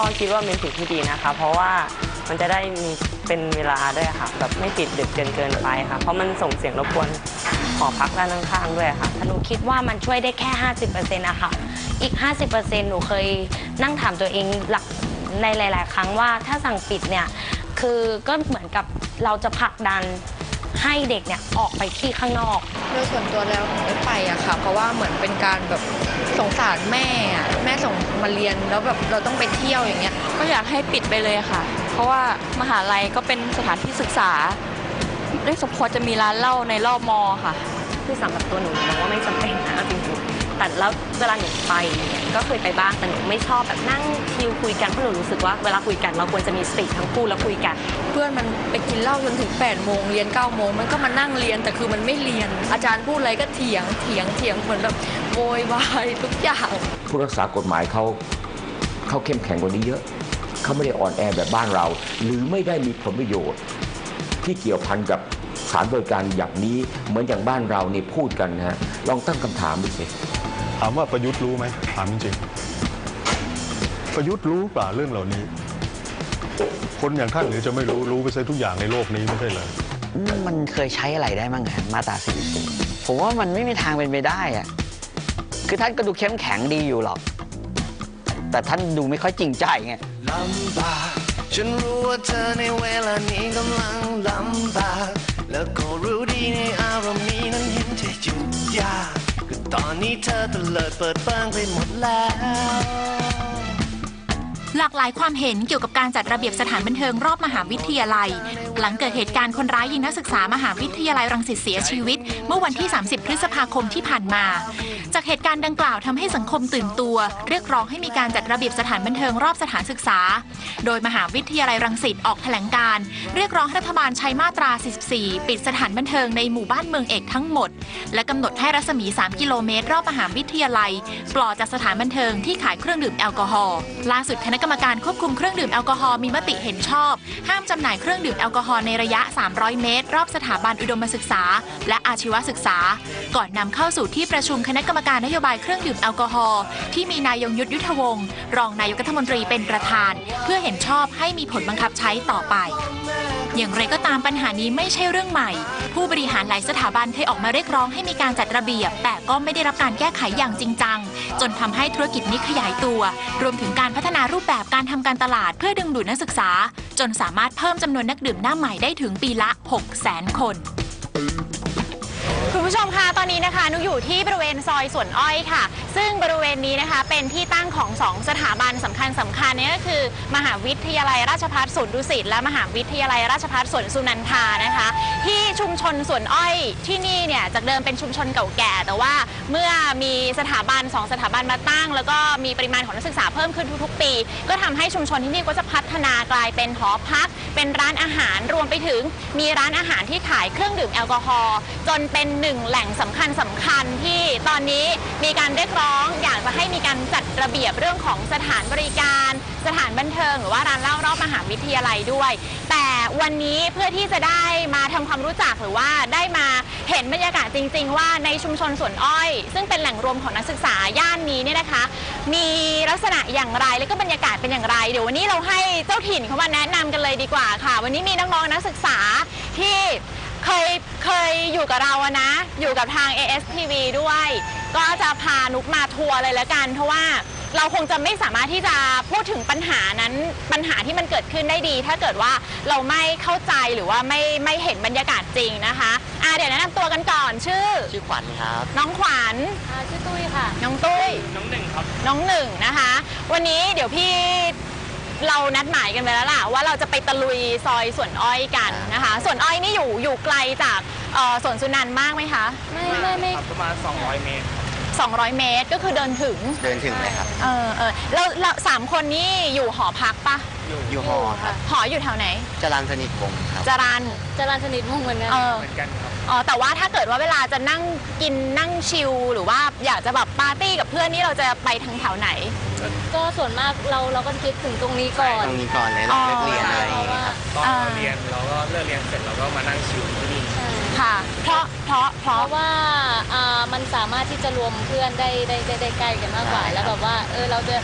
คิดว่าเป็นสิ่งที่ดีนะคะเพราะว่ามันจะได้มีเป็นเวลาด้วยค่ะแบบไม่ติดดึกเกินไปค่ะเพราะมันส่งเสียงรบกวนหอพักด้านข้างๆด้วยค่ะหนูคิดว่ามันช่วยได้แค่ 50%นะคะอีก 50%หนูเคยนั่งถามตัวเองหลักในหลายๆครั้งว่าถ้าสั่งปิดเนี่ยคือก็เหมือนกับเราจะผลักดันให้เด็กเนี่ยออกไปที่ข้างนอกโดยส่วนตัวแล้วหนูไม่ไปอะค่ะเพราะว่าเหมือนเป็นการแบบสงสารแม่อะแม่ส่งมาเรียนแล้วแบบเราต้องไปเที่ยวอย่างเงี้ยก็อยากให้ปิดไปเลยค่ะเพราะว่ามหาลัยก็เป็นสถานที่ศึกษาได้สมควรจะมีร้านเหล้าในรอบมอค่ะคือสำหรับตัวหนูมองว่าไม่จำเป็นนะจริงๆแต่แล้วเวลาหนูไปเนี่ยก็เคยไปบ้างแต่หนูไม่ชอบแบบนั่งชิลคุยกันเพราะหนูรู้สึกว่าเวลาคุยกันเราควรจะมีสติทั้งคู่แล้วคุยกันเพื่อนมันไปกินเหล้าจนถึง8 โมงเรียน9 โมงมันก็มานั่งเรียนแต่คือมันไม่เรียนอาจารย์พูดอะไรก็เถียงเหมือนแบบโวยวายทุกอย่างผู้รักษากฎหมายเขาเข้มแข็งกว่านี้เยอะเขาไม่ได้อ่อนแอแบบบ้านเราหรือไม่ได้มีผลประโยชน์ที่เกี่ยวพันกับสถานบริการอย่างนี้เหมือนอย่างบ้านเรานี่พูดกันนะฮะลองตั้งคำถามดูสิถามว่าประยุทธ์รู้ไหมถามจริงๆประยุทธ์รู้เปล่าเรื่องเหล่านี้คนอย่างท่านหรือจะไม่รู้ไปซะทุกอย่างในโลกนี้ไม่ใช่เลยมันเคยใช้อะไรได้บ้างฮะมาตรา44ผมว่ามันไม่มีทางเป็นไปได้อะคือท่านก็ดูเข้มแข็งดีอยู่หรอกแต่ท่านดูไม่ค่อยจริงใจไงลำบากฉันรู้ว่าเธอในเวลานี้กำลังลำบากแล้วก็รู้ดีในอารมณ์นี้นั้นเห็นใจจุดยากก็ตอนนี้เธอตะเลิดเปิดเปิงไปหมดแล้วหลากหลายความเห็นเกี่ยวกับการจัดระเบียบสถานบันเทิงรอบมหาวิทยาลัยหลังเกิดเหตุการณ์คนร้ายยิงนักศึกษามหาวิทยาลัยรังสิตเสียชีวิตเมื่อวันที่30 พฤษภาคมที่ผ่านมาจากเหตุการณ์ดังกล่าวทำให้สังคมตื่นตัวเรียกร้องให้มีการจัดระเบียบสถานบันเทิงรอบสถานศึกษาโดยมหาวิทยาลัยรังสิตออกแถลงการเรียกร้องให้รัฐบาลใช้มาตรา 44 ปิดสถานบันเทิงในหมู่บ้านเมืองเอกทั้งหมดและกำหนดให้รัศมี 3 กิโลเมตรรอบมหาวิทยาลัยปลอดจากสถานบันเทิงที่ขายเครื่องดื่มแอลกอฮอล์ล่าสุดคณะกรรมการควบคุมเครื่องดื่มแอลกอฮอล์มีมติเห็นชอบห้ามจำหน่ายเครื่องดื่มแอลกอฮอล์ในระยะ 300 เมตรรอบสถาบันอุดมศึกษาและอาชีวศึกษาก่อนนำเข้าสู่ที่ประชุมคณะกรรมการนโยบายเครื่องดื่มแอลกอฮอล์ที่มีนายยงยุทธ ยุทธวงศ์รองนายกรัฐมนตรีเป็นประธานเพื่อเห็นชอบให้มีผลบังคับใช้ต่อไปอย่างไรก็ตามปัญหานี้ไม่ใช่เรื่องใหม่ผู้บริหารหลายสถาบันเคยออกมาเรียกร้องให้มีการจัดระเบียบแต่ก็ไม่ได้รับการแก้ไขอย่างจริงจังจนทำให้ธุรกิจนี้ขยายตัวรวมถึงการพัฒนารูปแบบการทำการตลาดเพื่อดึงดูดนักศึกษาจนสามารถเพิ่มจำนวนนักดื่มหน้าใหม่ได้ถึงปีละ 600,000 คนคุณผู้ชมคะตอนนี้นะคะนุกอยู่ที่บริเวณซอยสวนอ้อยค่ะซึ่งบริเวณนี้นะคะเป็นที่ตั้งของ2 สถาบันสำคัญนี่ก็คือมหาวิทยาลัยราชภัฏสวนดุสิตและมหาวิทยาลัยราชภัฏสวนสุนันทานะคะที่ชุมชนสวนอ้อยที่นี่เนี่ยจากเดิมเป็นชุมชนเก่าแก่แต่ว่าเมื่อมีสถาบัน2 สถาบันมาตั้งแล้วก็มีปริมาณของนักศึกษาเพิ่มขึ้นทุกๆปีก็ทำให้ชุมชนที่นี่ก็จะพัฒนากลายเป็นหอพักเป็นร้านอาหารรวมไปถึงมีร้านอาหารที่ขายเครื่องดื่มแอลกอฮอล์จนเป็น1 แหล่งสำคัญที่ตอนนี้มีการเรียกร้องอยากจะให้มีการจัดระเบียบเรื่องของสถานบริการสถานบันเทิงหรือว่าร้านเหล้ารอบมหาวิทยาลัยด้วยแต่วันนี้เพื่อที่จะได้มาทำความรู้จักหรือว่าได้มาเห็นบรรยากาศจริงๆว่าในชุมชนสวนอ้อยซึ่งเป็นแหล่งรวมของนักศึกษาย่านนี้เนี่ยนะคะมีลักษณะอย่างไรและก็บรรยากาศเป็นอย่างไรเดี๋ยววันนี้เราให้เจ้าถิ่นเขามาแนะนำกันเลยดีกว่าค่ะวันนี้มีน้องๆนักศึกษาที่เคยอยู่กับเราอะนะอยู่กับทาง ASTV ด้วยก็จะพานุกมาทัวร์เลยละกันเพราะว่าเราคงจะไม่สามารถที่จะพูดถึงปัญหาที่มันเกิดขึ้นได้ดีถ้าเกิดว่าเราไม่เข้าใจหรือว่าไม่เห็นบรรยากาศจริงนะคะเดี๋ยวแนะนำตัวกันก่อนชื่อขวัญครับน้องขวัญชื่อตุ้ยค่ะน้องตุ้ยน้องหนึ่งครับน้องหนึ่งนะคะวันนี้เดี๋ยวพี่เรานัดหมายกันไปแล้วล่ะว่าเราจะไปตะลุยซอยสวนอ้อยกันนะคะสวนอ้อยนี่อยู่ไกลจากสวนสุนันท์มากไหมคะไม่ประมาณ200 เมตร 200 เมตรก็คือเดินถึงเลยครับเรา3 คนนี่อยู่หอพักปะอยู่หอครับหออยู่แถวไหนจรัญสนิทวงศ์ครับจรัญสนิทวงศ์เหมือนกันครับแต่ว่าถ้าเกิดว่าเวลาจะนั่งกินนั่งชิลหรือว่าอยากจะแบบปาร์ตี้กับเพื่อนนี่เราจะไปทางแถวไหนก็ส่วนมากเราก็คิดถึงตรงนี้ก่อนเลยเราเลิกเรียนอะไรอย่างเงี้ยครับตอนเราเรียนเราก็เลิกเรียนเสร็จเราก็มานั่งชิลที่นี่ค่ะเพราะว่ามันสามารถที่จะรวมเพื่อนได้ใกล้กันมากกว่าแล้วแบบว่าเราจะ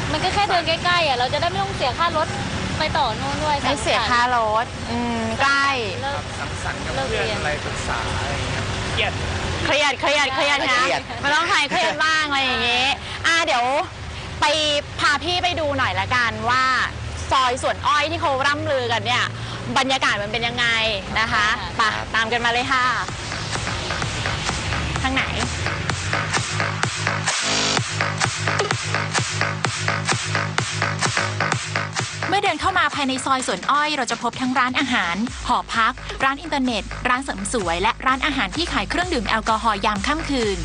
มันก็แค่เดินใกล้ๆเราจะได้ไม่ต้องเสียค่ารถไปต่อนู่นด้วยไม่เสียค่ารถใกล้สังสรรค์กับเพื่อนอะไรปรึกษาอะไรอย่างเงี้ยเครียดเครียดนะมันต้องคลายเครียดบ้างอะไรอย่างเงี้ยเดี๋ยวไปพาพี่ไปดูหน่อยละกันว่าซอยสวนอ้อยที่เขาร่ำลือกันเนี่ยบรรยากาศมันเป็นยังไงนะคะไปตามกันมาเลยค่ะทางไหนเมื่อเดินเข้ามาภายในซอยสวนอ้อยเราจะพบทั้งร้านอาหารหอพักร้านอินเทอร์เน็ตร้านเสริมสวยและร้านอาหารที่ขายเครื่องดื่มแอลกอฮอล์ยามค่ำคืน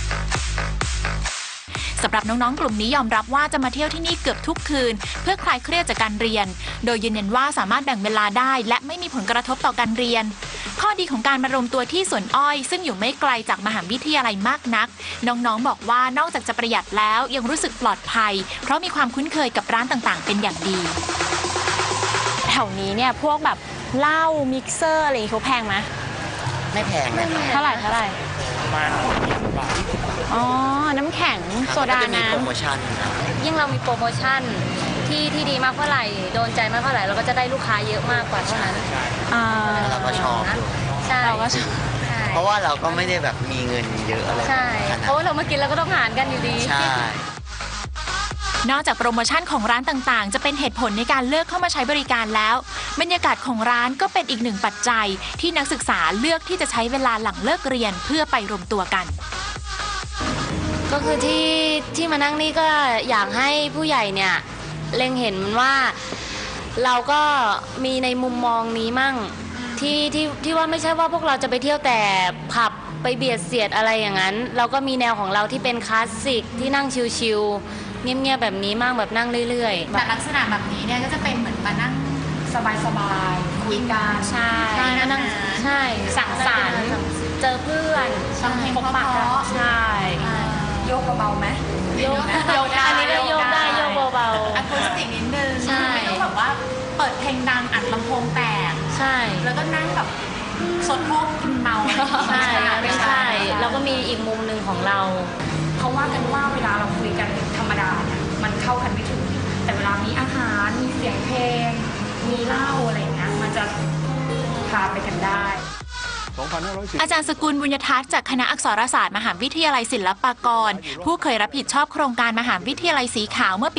สำหรับน้องๆกลุ่มนี้ยอมรับว่าจะมาเที่ยวที่นี่เกือบทุกคืนเพื่อคลายเครียดจากการเรียนโดยยืนยันว่าสามารถแบ่งเวลาได้และไม่มีผลกระทบต่อการเรียนข้อดีของการมารวมตัวที่สวนอ้อยซึ่งอยู่ไม่ไกลจากมหาวิทยาลัยมากนักน้องๆบอกว่านอกจากจะประหยัดแล้วยังรู้สึกปลอดภัยเพราะมีความคุ้นเคยกับร้านต่างๆเป็นอย่างดีแถวนี้เนี่ยพวกแบบเหล้ามิกเซอร์อะไรเขาแพงไหมไม่แพงนะเท่าไหร่ประมาณ20 บาทอ๋อน้ำแข็งโซดาน้ำโปรโมชั่นครับยิ่งเรามีโปรโมชั่นที่ดีมากเท่าไหร่โดนใจมากเท่าไหร่เราก็จะได้ลูกค้าเยอะมากกว่าเท่านั้นเราก็ชอบด้วยใช่เราก็ชอบเพราะว่าเราก็ไม่ได้แบบมีเงินเยอะอะไรใช่เพราะว่าเรามากินเราก็ต้องหารกันอยู่ดีใช่นอกจากโปรโมชั่นของร้านต่างๆจะเป็นเหตุผลในการเลือกเข้ามาใช้บริการแล้วบรรยากาศของร้านก็เป็นอีกหนึ่งปัจจัยที่นักศึกษาเลือกที่จะใช้เวลาหลังเลิกเรียนเพื่อไปรวมตัวกันก็คือที่มานั่งนี่ก็อยากให้ผู้ใหญ่เนี่ยเล็งเห็นว่าเราก็มีในมุมมองนี้มั่งที่ว่าไม่ใช่ว่าพวกเราจะไปเที่ยวแต่ผับไปเบียดเสียดอะไรอย่างนั้นเราก็มีแนวของเราที่เป็นคลาสสิกที่นั่งชิลๆเงียบๆแบบนี้มั่งแบบนั่งเรื่อยๆแต่ลักษณะแบบนี้เนี่ยก็จะเป็นเหมือนมานั่งสบายๆคุยกันใช่นั่งใช่สังสรรค์เจอเพื่อนฟังเพลงเพราะๆใช่โยกเบาๆไหมโยกอันนี้ก็โยกได้โยกเบาๆอะคูสติกนิดนึงไม่ต้องแบบว่าเปิดเพลงดังอัดลำโพงแตกใช่แล้วก็นั่งแบบสดพวกกินเมาใช่ไม่ใช่เราก็มีอีกมุมหนึ่งของเราเขาว่ากันว่าเวลาเราคุยกันธรรมดาเนี่ยมันเข้ากันไม่ถึงแต่เวลามีอาหารมีเสียงเพลงมีเหล้าอะไรอย่างเงี้ยมันจะพาไปกันได้อาจารย์สกุลบุญยทัศน์จากคณะอักษรศาสตร์มหาวิทยาลัยศิลปากรผู้เคยรับผิดชอบโครงการมหาวิทยาลัยสีขาวเมื่อปี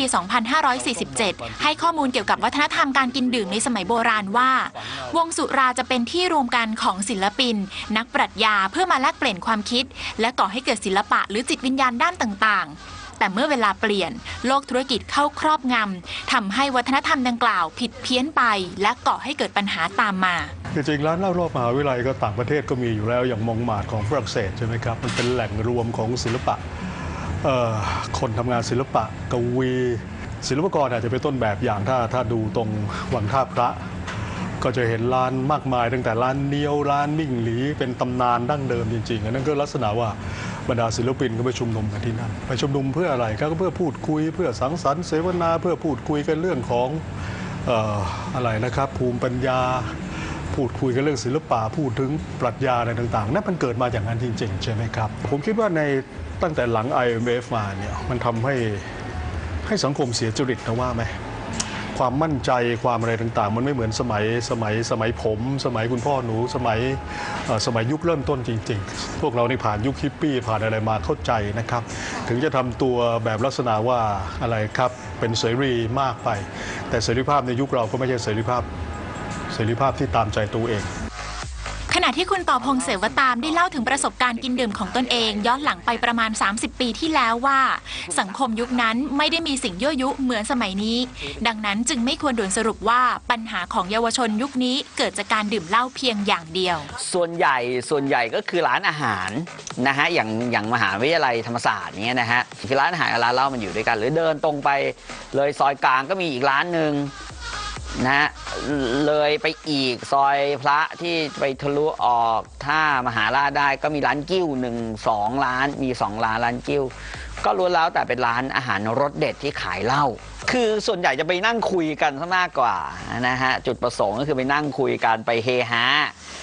2547 ให้ข้อมูลเกี่ยวกับวัฒนธรรมการกินดื่มในสมัยโบราณว่าวงสุราจะเป็นที่รวมกันของศิลปินนักปรัชญาเพื่อมาแลกเปลี่ยนความคิดและก่อให้เกิดศิลปะหรือจิตวิญญาณด้านต่างๆแต่เมื่อเวลาเปลี่ยนโลกธุรกิจเข้าครอบงำทำให้วัฒนธรรมดังกล่าวผิดเพี้ยนไปและก่อให้เกิดปัญหาตามมาจริงๆร้านเหล้ารอบมหาวิทยาลัยก็ต่างประเทศก็มีอยู่แล้วอย่างมองมาดของฝรั่งเศสใช่ไหมครับมันเป็นแหล่งรวมของศิลปะคนทำงานศิลปะกวีศิลปากรอาจจะเป็นต้นแบบอย่างถ้าดูตรงวังท่าพระก็จะเห็นร้านมากมายตั้งแต่ร้านเนียวร้านมิ่งหลีเป็นตำนานดั้งเดิมจริงๆอันนั้นก็ลักษณะว่าบรรดาศิลปินก็ไปชุมนุมกันที่นั่นไปชุมนุมเพื่ออะไรก็เพื่อพูดคุยเพื่อสังสรรค์เสวนาเพื่อพูดคุยกันเรื่องของอะไรนะครับภูมิปัญญาพูดคุยกันเรื่องศิลปะพูดถึงปรัชญาอะไรต่างๆนั่นมันเกิดมาอย่างนั้นจริงๆใช่ไหมครับผมคิดว่าในตั้งแต่หลัง IMF มาเนี่ยมันทำให้สังคมเสียจริตนะว่าไหมความมั่นใจความอะไรต่างๆมันไม่เหมือนสมัยผมสมัยคุณพ่อหนูสมัยยุคเริ่มต้นจริงๆพวกเรานี่ผ่านยุคฮิปปี้ผ่านอะไรมาเข้าใจนะครับถึงจะทำตัวแบบลักษณะว่าอะไรครับเป็นเสรีมากไปแต่เสรีภาพในยุคเราก็ไม่ใช่เสรีภาพที่ตามใจตัวเองขณะที่คุณต่อพงษ์เสวตามได้เล่าถึงประสบการณ์กินดื่มของตนเองย้อนหลังไปประมาณ30 ปีที่แล้วว่าสังคมยุคนั้นไม่ได้มีสิ่งยั่วยุเหมือนสมัยนี้ดังนั้นจึงไม่ควรด่วนสรุปว่าปัญหาของเยาวชนยุคนี้เกิดจากการดื่มเหล้าเพียงอย่างเดียวส่วนใหญ่ก็คือร้านอาหารนะฮะอย่างมหาวิทยาลัยธรรมศาสตร์เนี้ยนะฮะคือร้านอาหารกับร้านเหล้ามันอยู่ด้วยกันหรือเดินตรงไปเลยซอยกลางก็มีอีกร้านนึงนะฮะเลยไปอีกซอยพระที่ไปทะลุออกท่ามหาราชได้ก็มีร้านกิ้ว1-2 ร้านมี2 ร้านกิ้วก็ล้วนแล้วแต่เป็นร้านอาหารรสเด็ดที่ขายเหล้าคือส่วนใหญ่จะไปนั่งคุยกันซะมากกว่านะฮะจุดประสงค์ก็คือไปนั่งคุยกันไปเฮฮา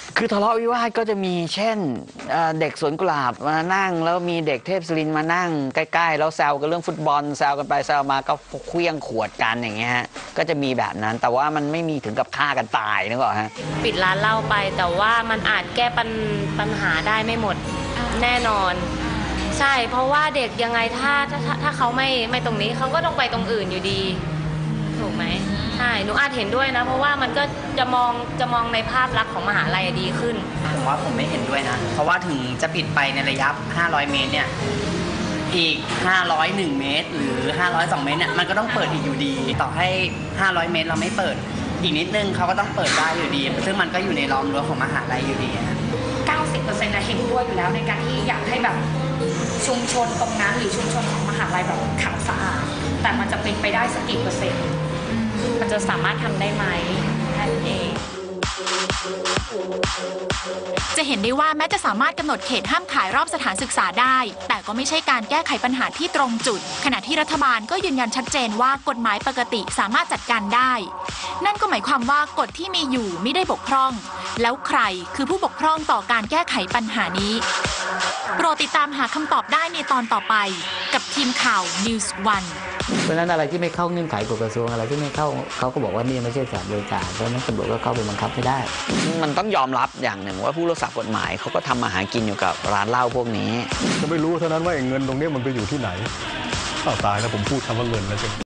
คือทะเลาะวิวาทก็จะมีเช่นเด็กสวนกุหลาบมานั่งแล้วมีเด็กเทพศิรินทร์มานั่งใกล้ๆแล้วแซวกันเรื่องฟุตบอลแซวกันไปแซวมาก็เคลี้ยงขวดกันอย่างเงี้ยฮะก็จะมีแบบนั้นแต่ว่ามันไม่มีถึงกับฆ่ากันตายนึกออกฮะปิดร้านเหล้าไปแต่ว่ามันอาจแก้ปัญหาได้ไม่หมดแน่นอน ใช่เพราะว่าเด็กยังไงถ้าเขาไม่ตรงนี้เขาก็ต้องไปตรงอื่นอยู่ดีถูกไหมใช่หนูอาจเห็นด้วยนะเพราะว่ามันก็จะมองในภาพลักษณ์ของมหาลัยดีขึ้นผมว่าผมไม่เห็นด้วยนะเพราะว่าถึงจะปิดไปในระยะ500 เมตรเนี่ยอีก501 เมตรหรือ502 เมตรเนี่ยมันก็ต้องเปิดอีกอยู่ดีต่อให้500 เมตรเราไม่เปิดอีกนิดนึงเขาก็ต้องเปิดได้อยู่ดีซึ่งมันก็อยู่ในล้อมรั้วของมหาลัยอยู่ดี 90% นะเห็นด้วยอยู่แล้วในการที่อยากให้แบบชุมชนตรงนั้นหรือชุมชนของมหาลัยแบบขาวสะอาดแต่มันจะเป็นไปได้สักกี่เปอร์เซ็นต์มันจะสามารถทำได้ไหมแค่นั้นเองจะเห็นได้ว่าแม้จะสามารถกำหนดเขตห้ามขายรอบสถานศึกษาได้ แต่ก็ไม่ใช่การแก้ไขปัญหาที่ตรงจุดขณะที่รัฐบาลก็ยืนยันชัดเจนว่ากฎหมายปกติสามารถจัดการได้ นั่นก็หมายความว่ากฎที่มีอยู่ไม่ได้บกพร่องแล้วใครคือผู้บกพร่องต่อการแก้ไขปัญหานี้โปรดติดตามหาคำตอบได้ในตอนต่อไปกับทีมข่าว News One เพราะฉะนั้นอะไรที่ไม่เข้าเงื่อนไขกฎกระทรวงอะไรที่ไม่เข้าเขาก็บอกว่านี่ไม่ใช่สถานบริการเพราะฉะนั้นตำรวจก็เข้าไปบังคับไม่ได้มันต้องยอมรับอย่างหนึ่งว่าผู้รักษากฎหมายเขาก็ทำมาหากินอยู่กับร้านเหล้าพวกนี้จะไม่รู้เท่านั้นว่าเงินตรงนี้มันไปอยู่ที่ไหนตายแล้วผมพูดคำว่าเงินแล้วใช่ไหม